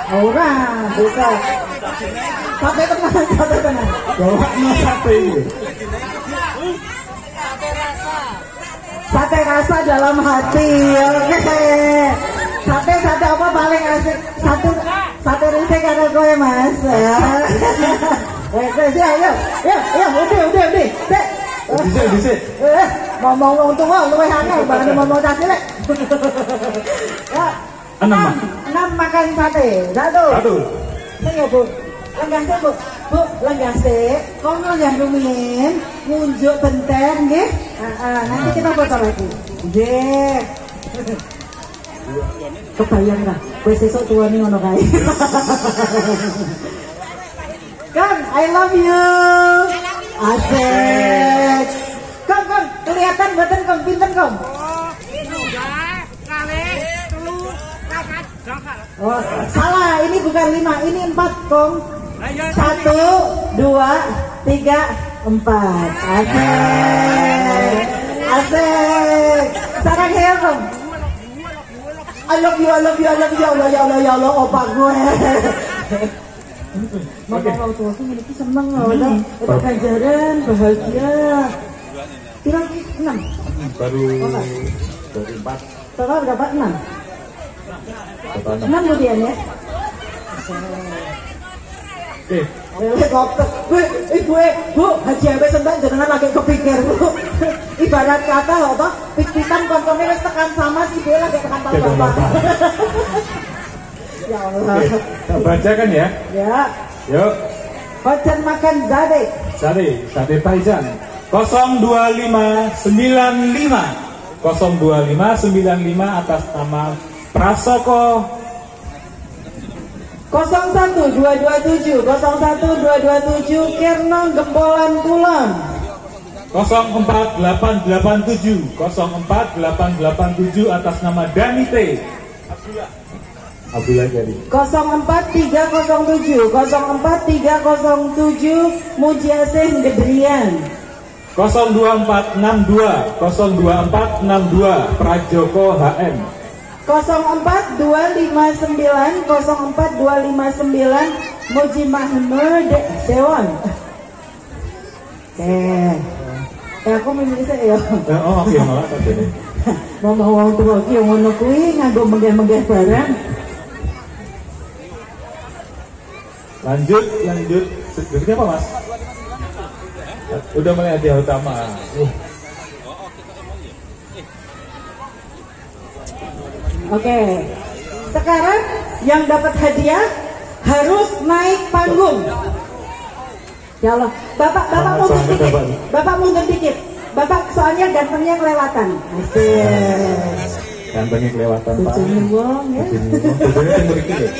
Ora, bisa. Sate tenang, sate tenang. Bawa sate ini. Sate rasa dalam hati. Oke. Sate apa paling asik? Sate risik karo kowe, Mas. Ayo. Ya, udah. Dek. Bisa. Ngomong wong tuwa luwih angel bareng ngomong cah cilik. Ya. 6 makan sate. Satu. Ayo, Bu. Lenggase, Bu. Bu, lenggase. Kono yang rumiyin, ngunjuk benten nggih. Nanti kita foto lagi. Nggih. Kebayang lah, kowe sesuk tuane ngono kae. Kang, I love you. Asik. Kang, kelihatan mboten Kang, pinten Kang? Oh, salah, ini bukan 5, ini 4 Kang. 1, 2, 3, 4. Asik. Sarang ya Kang. I love you, ya Allah, opa gue. Mama orang tua tuh miliki seneng loh, udah ganjaran, bahagia. Kira 6. Baru 4. Total berapa? 6 kemudian ya. Bu, haji awe sentak jenengan lagi kepikir Bu. Ibarat kata apa? Pikiran kontonnya wis tekan sama si Bu lagi tekan tahu bapak. Ya Allah. Kita bacakan ya. Ya. Yuk. Bacan makan sate Taizan 02595 atas nama Prasoko 01227 Kirno Gembolan Kulon 04887 atas nama Danite Abdullah Jari 04307 Mujiasih Gedrian 02462 Prajoko HM 04259 Muji Mahmud Sewon. Aku memilih saya. Oh, oke malah tadi. Mau wong tuwa iki ngono kuwi nganggo menggeh-menggeh barang. Lanjut. Berarti apa, Mas? Udah mulai hadiah utama. Oke. Sekarang yang dapat hadiah harus naik panggung. Ya Allah, Bapak mundur dikit. Bapak soalnya gantengnya kelewatan. Asik. Gantengnya kelewatan Pak. Bojone wong ya. Bojone timur iki lho.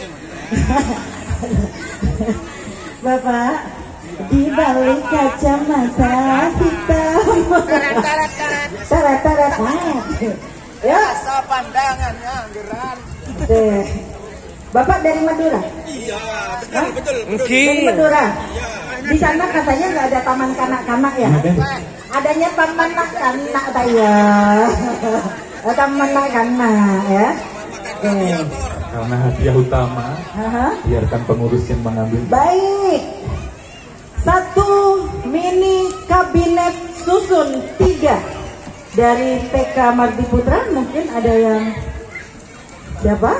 Bapak di balik kacamata hitam. Tarat. Ya. Rasa pandangannya geran. Bapak dari Madura? Iya, betul. Dari Madura? Di sana katanya nggak ada taman kanak-kanak ya? Adanya taman kanak-kanak saya. Taman kanak-kanak ya. Karena hadiah utama, biarkan pengurus yang mengambil. Baik. 1 mini kabinet susun 3 dari TK Mardi Putra. Mungkin ada yang siapa?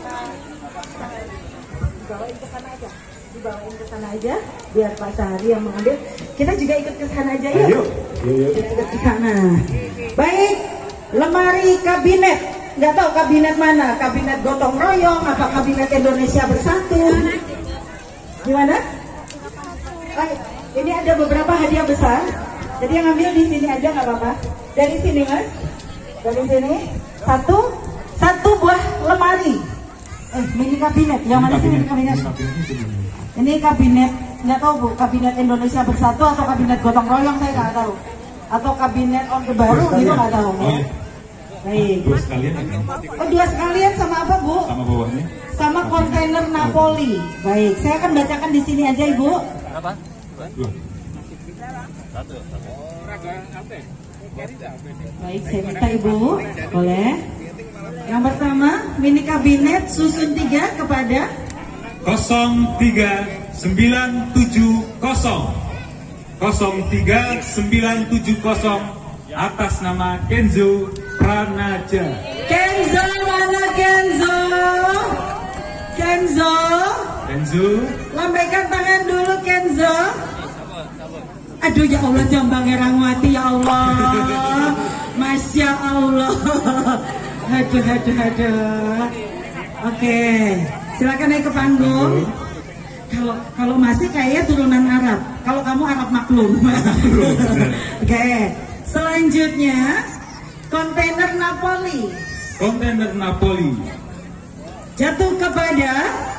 Dibawain ke sana aja biar Pak Sahari yang mengambil. Kita juga ikut ke sana aja yuk. Ayo. Kita ikut ke sana. Baik, lemari kabinet. Nggak tahu kabinet mana, kabinet gotong royong, apa kabinet Indonesia Bersatu. Gimana? Baik, ini ada beberapa hadiah besar. Jadi yang ambil di sini aja nggak apa-apa. Dari sini Mas, dari sini satu buah lemari. Mini kabinet. Yang mana sih mini kabinet? Ini kabinet, nggak tahu Bu, kabinet Indonesia Bersatu atau kabinet gotong royong saya nggak tahu. Atau kabinet Orde Baru gitu nggak tahu. Baik. 2 sekalian akan. Oh 2 sekalian sama apa Bu? Sama bawahnya. Sama kontainer Napoli. Baik, saya akan bacakan di sini aja Ibu. Berapa? 2. Baik, saya minta Ibu, boleh. Yang pertama, mini kabinet susun 3 kepada 03970 03970 atas nama Kenzo Pranaja. Kenzo, mana Kenzo? Kenzo, lambaikan tangan dulu Kenzo. Aduh ya Allah, jambangnya Rangwati ya Allah. Masya Allah. Aduh. Oke, silakan naik ke panggung. Kalau masih kayaknya turunan Arab. Kalau kamu Arab maklum. Oke, selanjutnya kontainer Napoli. Jatuh kepada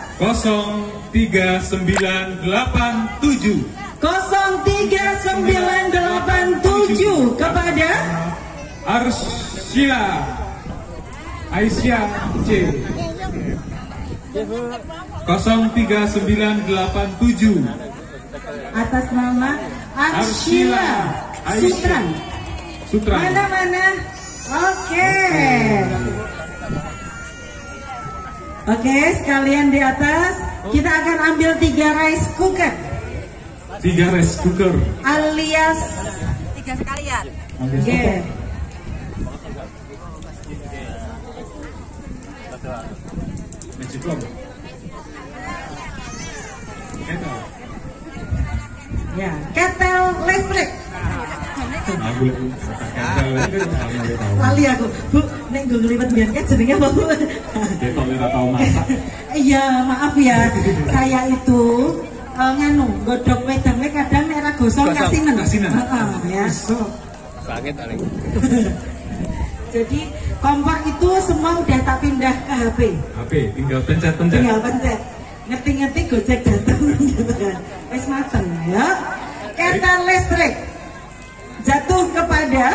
03987 03987 kepada Aisyah C. 03987 atas nama Arshila Sutran. Mana? Oke, sekalian di atas kita akan ambil 3 rice cooker. 3 rice cooker alias 3 sekalian. Oke. Ya, ketel listrik. Lali aku, Bu, nek gue ngelipet biar jenenge apa, Bu? Iya, maaf ya. Saya itu godok wedangnya kadang nek ra gosong kasinen. Ya. Sakit paling. Jadi kompor itu semua udah tak pindah ke HP. Tinggal pencet. Ngerti Gojek datang gitu kan. Wes mateng ya. Ketel listrik jatuh kepada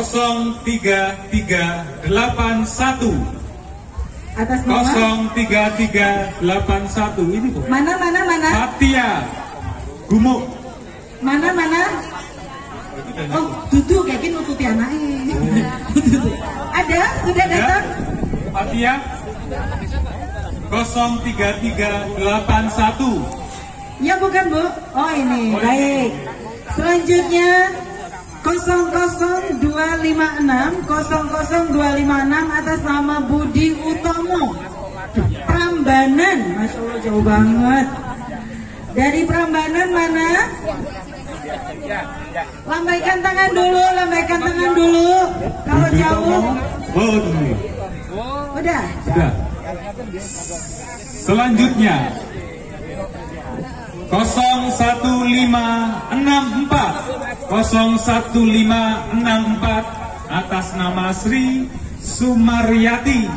03381 atas nama 03381 ini kok. Mana? Fatia Gumuk. Mana? Oh, duduk kayak gini nutupi anaknya. Ada? Sudah datang? Fatia 03381. Ya bukan, Bu. Oh ini, baik. Selanjutnya 00256 atas nama Budi Utomo, Prambanan. Masya Allah, jauh banget. Dari Prambanan mana? Lambaikan tangan dulu. Kalau jauh. Udah. Selanjutnya 01564 atas nama Sri Sumaryati.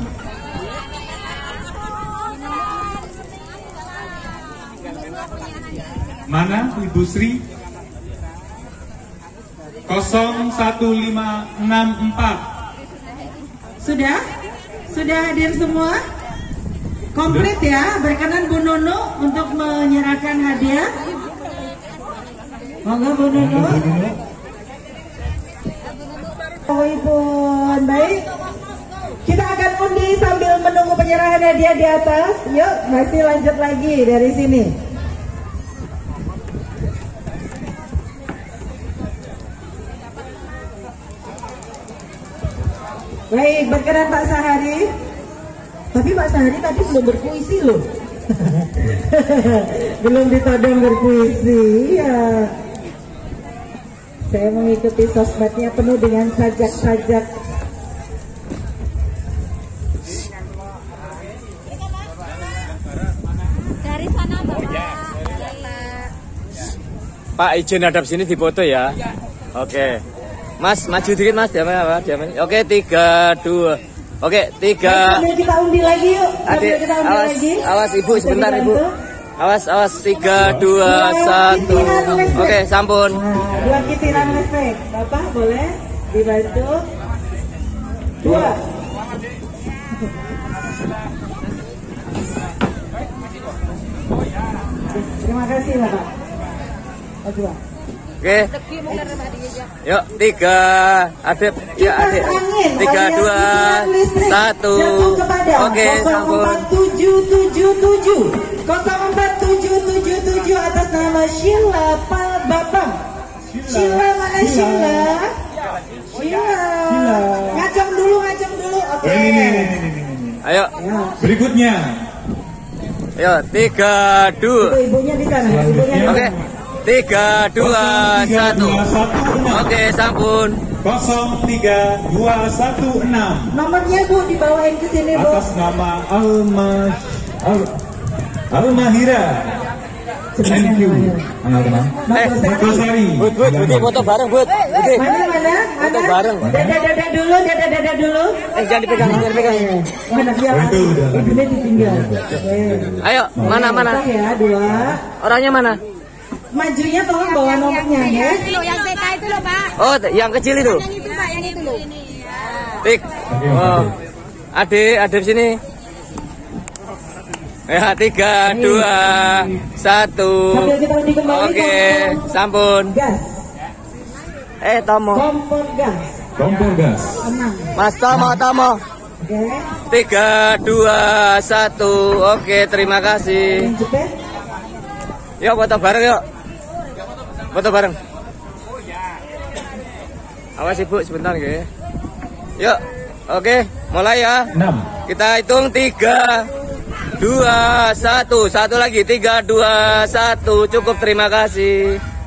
Mana Ibu Sri? 01564. Sudah hadir semua? Komplit ya, berkenan Bu Nunu untuk menyerahkan hadiah. Monggo Bu Nunu. Pun baik. Kita akan undi sambil menunggu penyerahan hadiah di atas. Yuk, masih lanjut lagi dari sini. Baik, berkenan Pak Sahari. Tapi Pak Sahari tadi belum berpuisi loh. Belum ditodong berpuisi. Ya. Saya mengikuti sosmednya penuh dengan sajak-sajak. Dari sana Bapak. Pak, izin hadap sini difoto ya. Oke. Mas, maju dikit Mas, diaman. Oke, 3, 2. Oke, 3. Sambil kita undi lagi yuk. Awas Ibu sebentar Ibu. Awas 3, 2, 1. Oke, sampun. Nah, 2 kitiran listrik. Bapak boleh dibantu. 2. Terima kasih Bapak. 2. Oke. Yuk, 3 Adep, ya Adep. 3, 2, 1. Oke, sampun. 0477 0477 atas nama Sheila Bapang. Sheila mana Sheila? Sheila. Ngaceng dulu. Oke. Ayo, Berikutnya. ayo 3, 2. Ibunya di sana. Ibunya. Oke. 3, 2, 1. Oke, sampun. 03216 Nomornya Bu dibawain ke sini Bu. atas nama Almahira. Thank you. Makasari. Bud, foto bareng, Bud. Mana? Foto bareng. Dada dulu. Jangan dipegang. Mana dia? Ibunya ditinggal. Ayo, mana? Ya, 2. Orangnya mana? Majunya tolong bawa nomornya ya. Yang TK itu loh Pak. Oh, yang kecil itu. Yang itu Pak, yang itu loh. Tik. Oh. Adep sini. Ya, 3, 2, 1. Sambil kita undi kembali. Oke, sampun. Gas. Tomo. Kompor gas. 6. Mas Tomo. Oke. 3, 2, 1. Oke, terima kasih. Yang cepet. Yuk, foto bareng yuk. Foto bareng. Awas Ibu sebentar ya. Yuk. Oke, mulai ya. 6. Kita hitung 3, 2, 1. Satu lagi 3, 2, 1. Cukup, terima kasih.